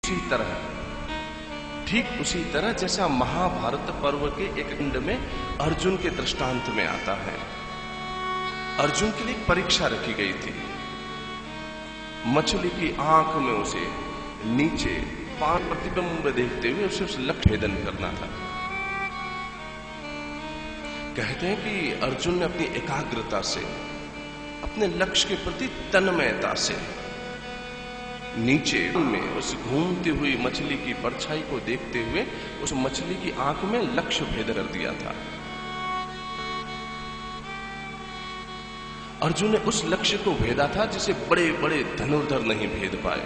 उसी तरह, ठीक उसी तरह जैसा महाभारत पर्व के एक खंड में अर्जुन के दृष्टांत में आता है। अर्जुन के लिए एक परीक्षा रखी गई थी। मछली की आंख में उसे नीचे 5 प्रतिबिंब देखते हुए उसे उस लक्ष्य भेदन करना था। कहते हैं कि अर्जुन ने अपनी एकाग्रता से, अपने लक्ष्य के प्रति तन्मयता से नीचे में उस घूमती हुई मछली की परछाई को देखते हुए उस मछली की आंख में लक्ष्य भेद कर दिया था। अर्जुन ने उस लक्ष्य को भेदा था जिसे बड़े बड़े धनुर्धर नहीं भेद पाए।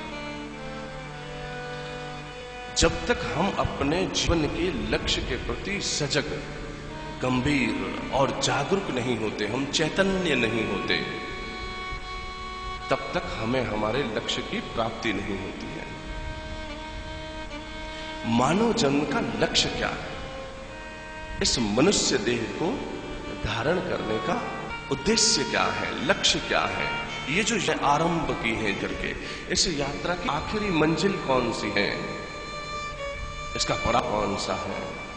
जब तक हम अपने जीवन के लक्ष्य के प्रति सजग, गंभीर और जागरूक नहीं होते, हम चैतन्य नहीं होते, तब तक हमें हमारे लक्ष्य की प्राप्ति नहीं होती है। मानव जन्म का लक्ष्य क्या है? इस मनुष्य देह को धारण करने का उद्देश्य क्या है, लक्ष्य क्या है? ये जो आरंभ की है करके, इस यात्रा की आखिरी मंजिल कौन सी है? इसका पड़ा कौन सा है?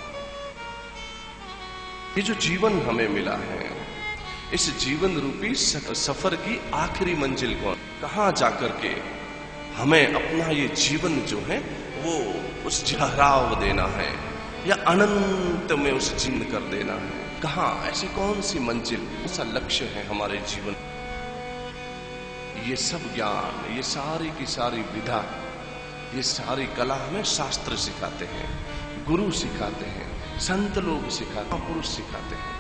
ये जो जीवन हमें मिला है, इस जीवन रूपी सफर की आखिरी मंजिल कौन? कहां जाकर के हमें अपना ये जीवन जो है वो उस ठहराव देना है या अनंत में उसे जीवन कर देना है? कहां, ऐसी कौन सी मंजिल, कौन सा लक्ष्य है हमारे जीवन? ये सब ज्ञान, ये सारी की सारी विधा, ये सारी कला हमें शास्त्र सिखाते हैं, गुरु सिखाते हैं, संत लोग सिखाते हैं, महापुरुष सिखाते हैं।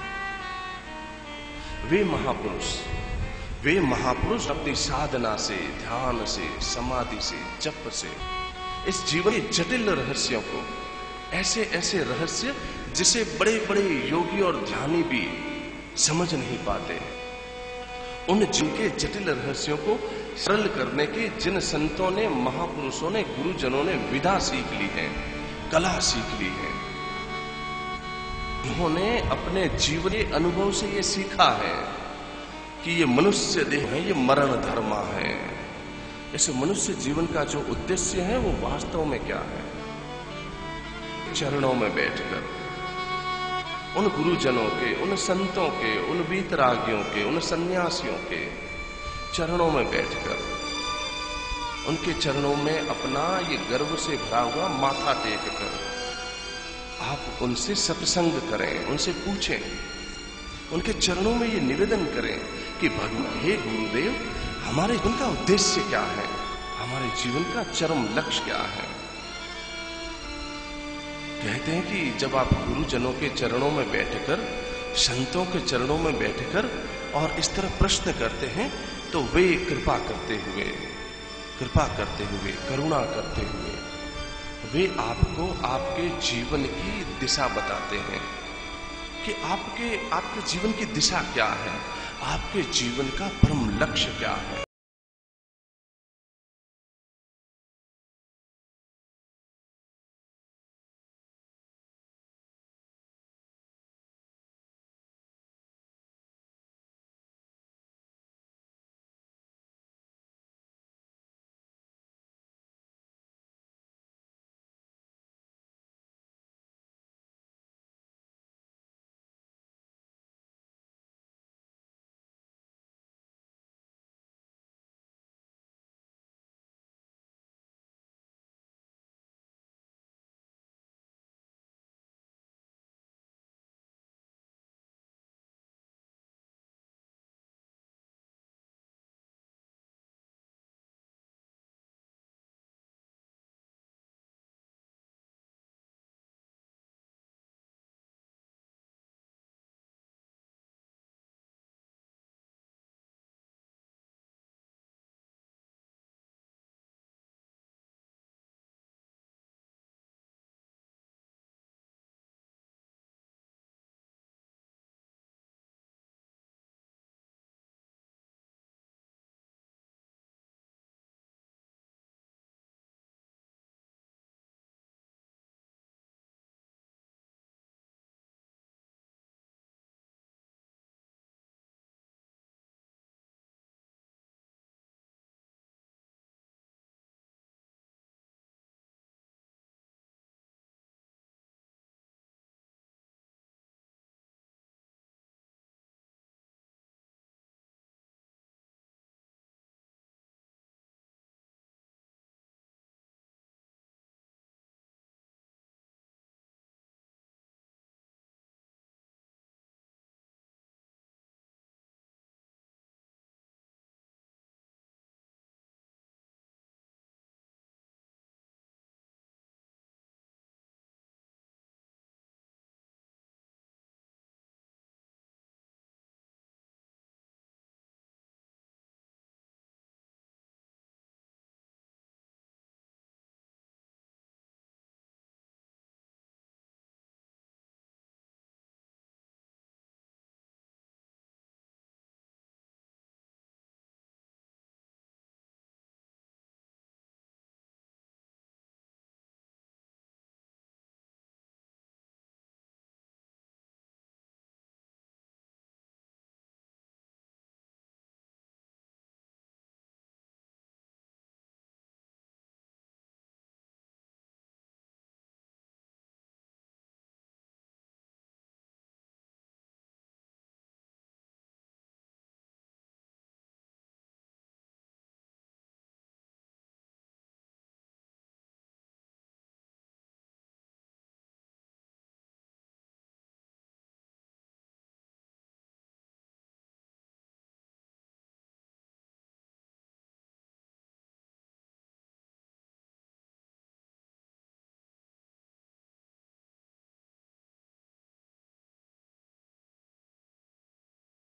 वे महापुरुष अपनी साधना से, ध्यान से, समाधि से, जप से इस जीवन के जटिल रहस्यों को, ऐसे ऐसे रहस्य जिसे बड़े बड़े योगी और ध्यानी भी समझ नहीं पाते, उन जिनके जटिल रहस्यों को सरल करने के जिन संतों ने, महापुरुषों ने, गुरुजनों ने विधा सीख ली है, कला सीख ली है, उन्होंने अपने जीवन के अनुभव से ये सीखा है कि ये मनुष्य देह है, ये मरण धर्मा है। इस मनुष्य जीवन का जो उद्देश्य है वो वास्तव में क्या है? चरणों में बैठकर उन गुरुजनों के, उन संतों के, उन वीतरागियों के, उन सन्यासियों के चरणों में बैठकर उनके चरणों में अपना ये गर्व से भरा हुआ माथा टेक कर आप उनसे सत्संग करें, उनसे पूछें, उनके चरणों में ये निवेदन करें कि भगवान, हे गुरुदेव, हमारे जीवन का उद्देश्य क्या है, हमारे जीवन का चरम लक्ष्य क्या है? कहते हैं कि जब आप गुरुजनों के चरणों में बैठकर, संतों के चरणों में बैठकर और इस तरह प्रश्न करते हैं तो वे कृपा करते हुए, करुणा करते हुए वे आपको आपके जीवन की दिशा बताते हैं कि आपके जीवन की दिशा क्या है, आपके जीवन का परम लक्ष्य क्या है।